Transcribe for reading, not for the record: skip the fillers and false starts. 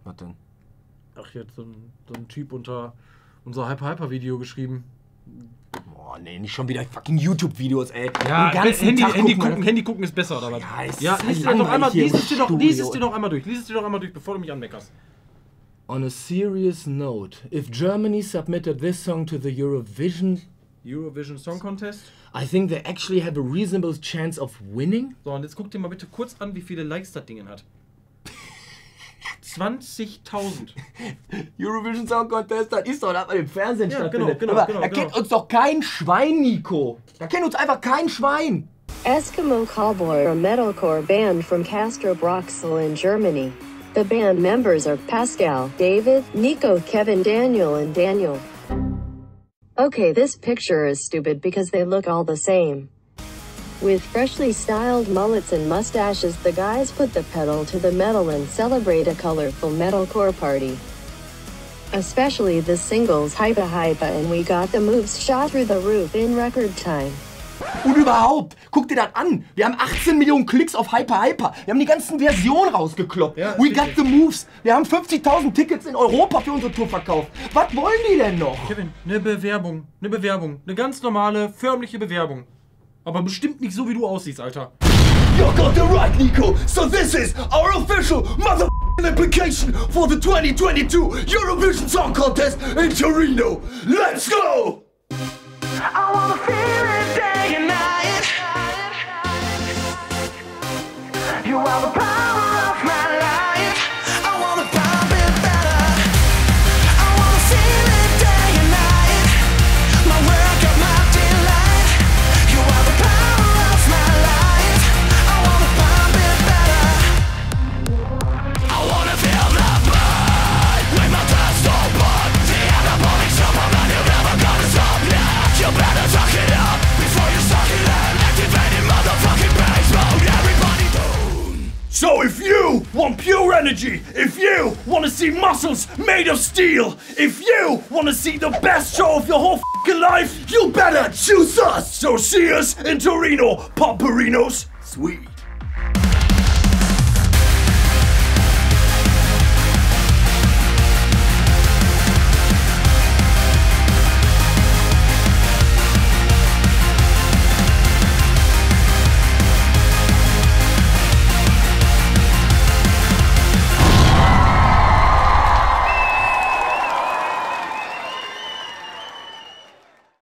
Was denn? Ach, jetzt so ein Typ unter unser Hyper-Video geschrieben. Boah, nee, nicht schon wieder fucking YouTube-Videos, ey. Ja, Handy gucken ist besser, oder was? Ja, lies es dir noch einmal durch. Lies es dir noch einmal durch, bevor du mich anmeckerst. On a serious note, if Germany submitted this song to the Eurovision Song Contest? I think they actually have a reasonable chance of winning. So, und jetzt guck dir mal bitte kurz an, wie viele Likes das Ding hat. 20.000. Eurovision Song Contest, das ist doch, da hat man im Fernsehen stattfindet. Genau. Da kennt uns doch kein Schwein, Nico. Da kennt uns einfach kein Schwein. Eskimo Callboy are a metalcore band from Castrop-Rauxel in Germany. The band members are Pascal, David, Nico, Kevin, Daniel, and Daniel. Okay, this picture is stupid because they look all the same. With freshly styled mullets and mustaches, the guys put the pedal to the metal and celebrate a colorful metalcore party. Especially the singles Hypa Hypa and We Got the Moves shot through the roof in record time. Und überhaupt, guck dir das an. Wir haben 18 Millionen Klicks auf Hyper Hyper. Wir haben die ganzen Versionen rausgekloppt. Ja, We Got the Moves. Wir haben 50.000 Tickets in Europa für unsere Tour verkauft. Was wollen die denn noch? Kevin, eine Bewerbung. Eine ganz normale, förmliche Bewerbung. Aber bestimmt nicht so, wie du aussiehst, Alter. You got it right, Nico. So this is our official motherfucking application for the 2022 Eurovision Song Contest in Torino. Let's go! I wanna feel it day and night. You are the power of my life. I wanna pump it better. I wanna feel it day and night. My work of my delight. You are the power of my life. I wanna pump it better. I wanna feel the blood with my chest open. The anabolic supplement, you're never gonna stop now. You better suck it up before you suck it in. Activating motherfucking bass mode, everybody tune. So if you want pure energy, if you wanna see muscles made of steel, if you wanna see the best show of your whole fucking life, you better choose us. So see us in Torino, Pomperinos. Sweet.